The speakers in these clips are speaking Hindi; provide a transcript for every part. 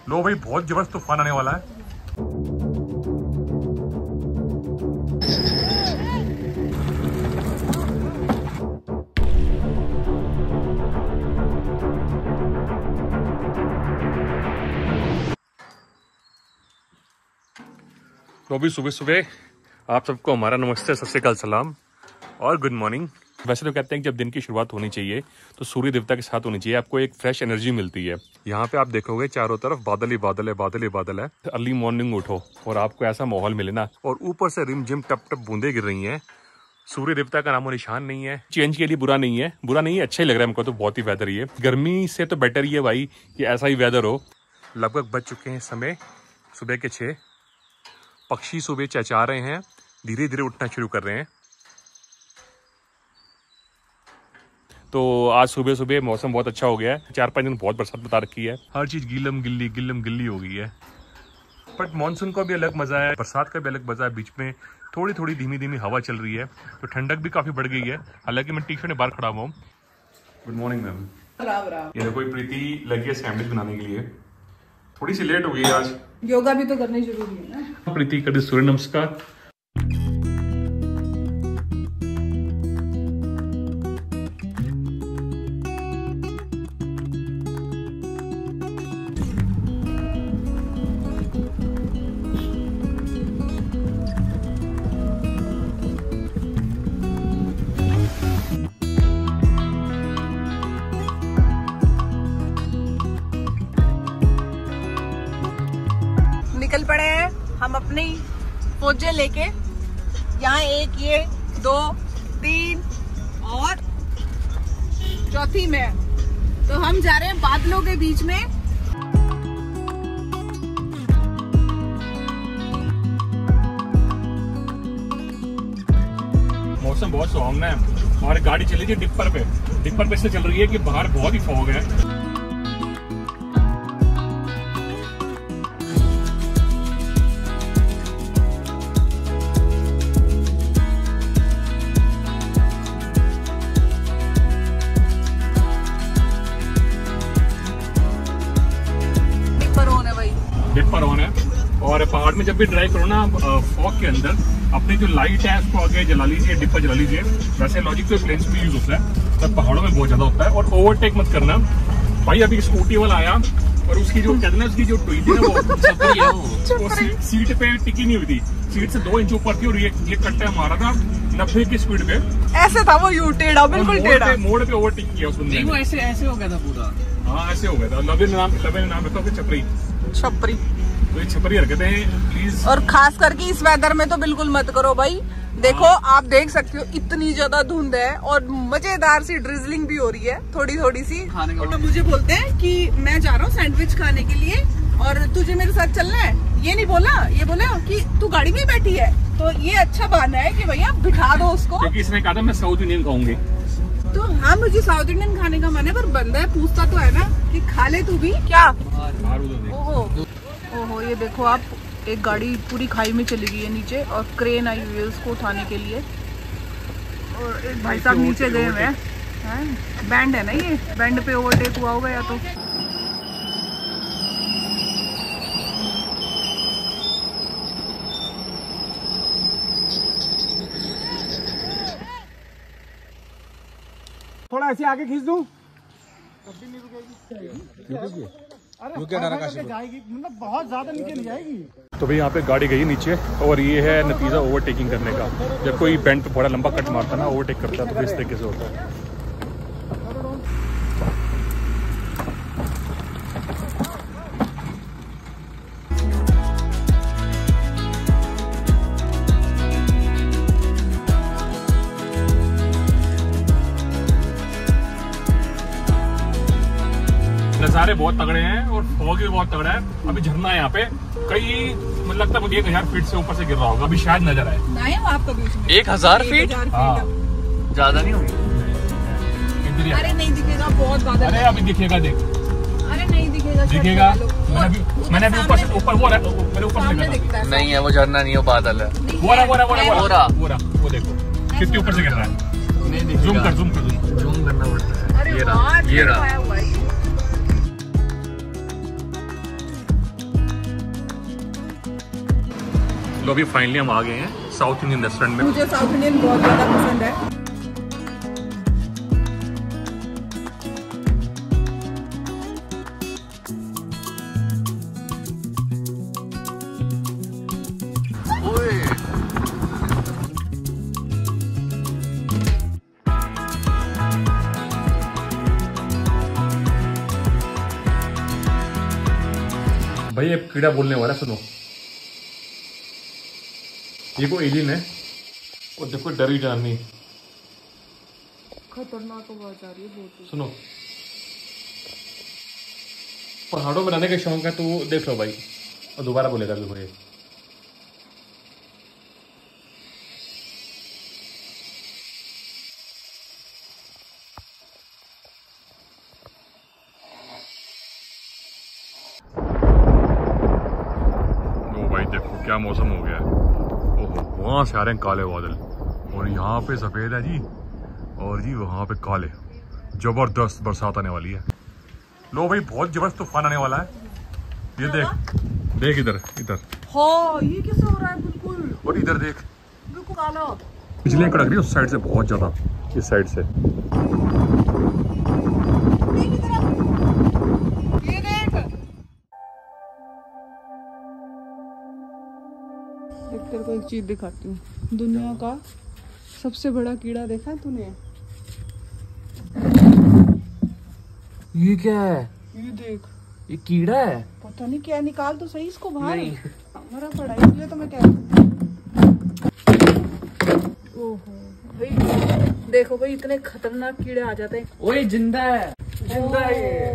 लो भाई, बहुत जबरदस्त तूफान आने वाला है। तो अभी सुबह सुबह आप सबको हमारा नमस्ते, सत श्री अकाल, सलाम और गुड मॉर्निंग। वैसे तो कहते हैं कि जब दिन की शुरुआत होनी चाहिए तो सूर्य देवता के साथ होनी चाहिए, आपको एक फ्रेश एनर्जी मिलती है। यहाँ पे आप देखोगे चारों तरफ बादल ही बादल है, बादल ही बादल है। अर्ली मॉर्निंग उठो और आपको ऐसा माहौल मिले ना, और ऊपर से रिमझिम टप टप बूंदे गिर रही हैं। सूर्य देवता का नामो निशान नहीं है। चेंज के लिए बुरा नहीं है, अच्छा ही लग रहा है हमको तो। बहुत ही वेदर ये गर्मी से तो बेटर ही है भाई कि ऐसा ही वेदर हो। लगभग बज चुके हैं समय सुबह के 6। पक्षी सुबह चहचहा रहे हैं, धीरे धीरे उठना शुरू कर रहे हैं। तो आज सुबह सुबह मौसम बहुत अच्छा हो गया है। 4-5 दिन बहुत बरसात बता रखी है, हर चीज गिल्लम गिल्ली हो गई है। बट मानसून का भी अलग मजा है, बरसात का भी अलग मजा है। बीच में थोड़ी थोड़ी धीमी धीमी हवा चल रही है तो ठंडक भी काफी बढ़ गई है। हालांकि मैं टी-शर्ट में बाहर खड़ा हुआ हूँ। Good morning ma'am. ये देखो प्रीति लगी है सैंडविच बनाने के लिए, थोड़ी सी लेट हो गई आज। योगा भी तो करनी जरूरी है ना। प्रीति कर दे सूर्य नमस्कार। निकल पड़े हैं हम अपनी फौजें लेके। यहाँ 1 ये 2 3 और चौथी में, तो हम जा रहे हैं बादलों के बीच में। मौसम बहुत सुहावना है और गाड़ी चली थी डिपर पे से चल रही है कि बाहर बहुत ही फॉग है। डिपर ऑन है। और पहाड़ में जब भी ड्राइव करो ना फॉग के अंदर, अपनी जो लाइट है उसको आगे जला लीजिए, डिपर जला लीजिए। वैसे लॉजिक तो प्लेन्स में यूज होता है, तब पहाड़ों में बहुत ज्यादा होता है। और ओवरटेक मत करना भाई। अभी स्कूटी वाला आया और उसकी जो कहते हैं उसकी जो टुई थी ना वो सीट पे टिकी नहीं हुई थी, सीट से 2 इंच ऊपर थी और ये कट्टा मारा था 90 की स्पीड पे। ऐसे था वो, यू टेढ़ा, बिल्कुल टेढ़ा। मोड़ पे ओवरटेक किया उस बंदे ने। ऐसे हो गया था पूरा। हाँ ऐसे हो गया था। लवे ने नाम बताओ कि छपरी। तो ये छपरी हरकतें हैं प्लीज। और खास करके इस वेदर में तो बिल्कुल मत करो भाई। देखो आप देख सकते हो इतनी ज्यादा धुंध है और मजेदार सी ड्रिजलिंग भी हो रही है, थोड़ी सी। तो मुझे बोलते हैं कि मैं जा रहा हूँ सैंडविच खाने के लिए और तुझे मेरे साथ चलना है। ये नहीं बोला, ये बोला कि तू गाड़ी में बैठी है। तो ये अच्छा बहाना है कि भैया बिठा दो उसको, क्योंकि इसने कहा था मैं साउथ इंडियन खाऊंगी। तो हाँ मुझे साउथ इंडियन खाने का मन है, पर बंदा है पूछता तो है ना कि खा ले तू भी क्या। ओहो ये देखो आप, एक गाड़ी पूरी खाई में चली गई है नीचे और क्रेन आई हुई है उसको उठाने के लिए। और एक भाई साहब नीचे गए हुए हैं। बैंड है ना, ये बैंड पे ओवरटेक हुआ होगा या तो। थोड़ा ऐसे आगे खींच दूं, तब भी नहीं रुकेगी। अरे जाएगी, मतलब बहुत ज्यादा नीचे नहीं जाएगी। तो भाई यहाँ पे गाड़ी गई नीचे और ये है नतीजा ओवरटेकिंग करने का। जब कोई बैंड पे बड़ा लंबा कट मारता है ना, ओवरटेक करता है, तो इस तरीके से होता है। नज़ारे बहुत तगड़े हैं और फॉग भी बहुत तगड़ा है। अभी झरना है यहाँ पे, कई मतलब लगता है 1000 फीट से ऊपर से गिर रहा होगा। अभी शायद नजर आए। 1000 फीट ज्यादा नहीं होगी। अरे नहीं दिखेगा, बहुत बादल। अरे अभी दिखेगा, देख। अरे नहीं दिखेगा। मैंने अभी ऊपर से मेरे ऊपर से देखा नहीं है, वो झरना नहीं है, वो बादल है। वो देखो कितने ऊपर से गिर रहा है। जूम करना पड़ता है। ये रहा। तो अभी फाइनली हम आ गए हैं साउथ इंडियन रेस्टोरेंट में। मुझे साउथ इंडियन बहुत ज्यादा पसंद है। भाई एक कीड़ा बोलने वाला, सुनो। ये कोई एलियन है और देखो डरी जानी खतरनाक आवाज आ रही है बहुत। सुनो, पहाड़ों में रहने का शौक है तो देख लो भाई, और दोबारा बोलेगा देखो ये। देखो क्या मौसम हो गया है। ओहो, वहां से आ रहे हैं काले बादल और यहाँ पे सफेद है जी, और जी वहां पे काले। जबरदस्त बरसात आने वाली है। लो भाई, बहुत जबरदस्त तूफान आने वाला है। ये देख देख, इधर इधर। हाँ, ये कैसे हो रहा है? बिल्कुल। और इधर देख, बिल्कुल काला। बिजलियां कड़क रही है उस साइड से, बहुत ज्यादा इस साइड से। ये देख, तेरे को एक चीज दिखाती हूँ। दुनिया का सबसे बड़ा कीड़ा देखा है तूने? ये क्या है? ये देख, ये कीड़ा है? पता नहीं क्या। निकाल तो सही इसको बाहर। मरा पड़ा है, इसलिए तो मैं कह रही हूँ। ओहो भाई, देखो भाई, इतने खतरनाक कीड़े आ जाते हैं। ओए जिंदा है, जिंदा है ये।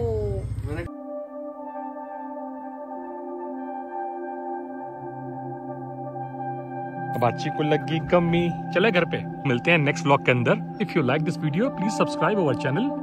बातची को लगी कमी, चले घर पे। मिलते हैं नेक्स्ट व्लॉग के अंदर। If you like this video please subscribe our channel